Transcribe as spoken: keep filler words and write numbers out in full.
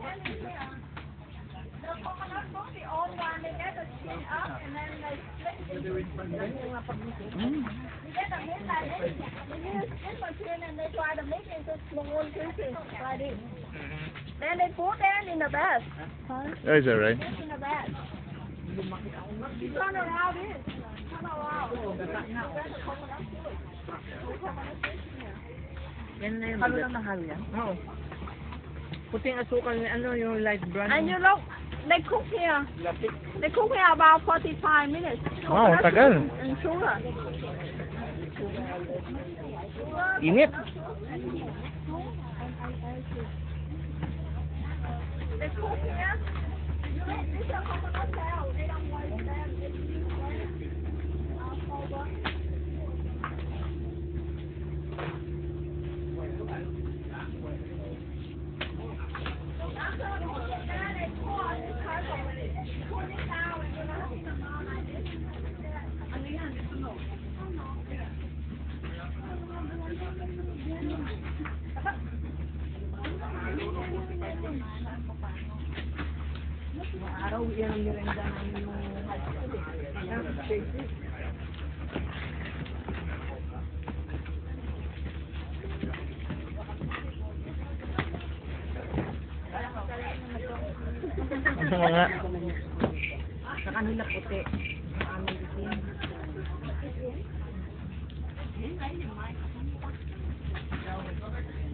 Then they put them in the bed. Oh, is that right? In the bed. Turn around this. Turn around. Yan na yung halo na halo yan? Oo. Puting asukal, ano yung light brown. And you look, they cook here. They cook here about forty-five minutes. Wow, tagal. And sugar. Init. They cook here. You know, this is a coconut shell. They don't want that. Araw yan ang merenda ng high school. Ano nga? Sa kanila puti. Sa amin itim.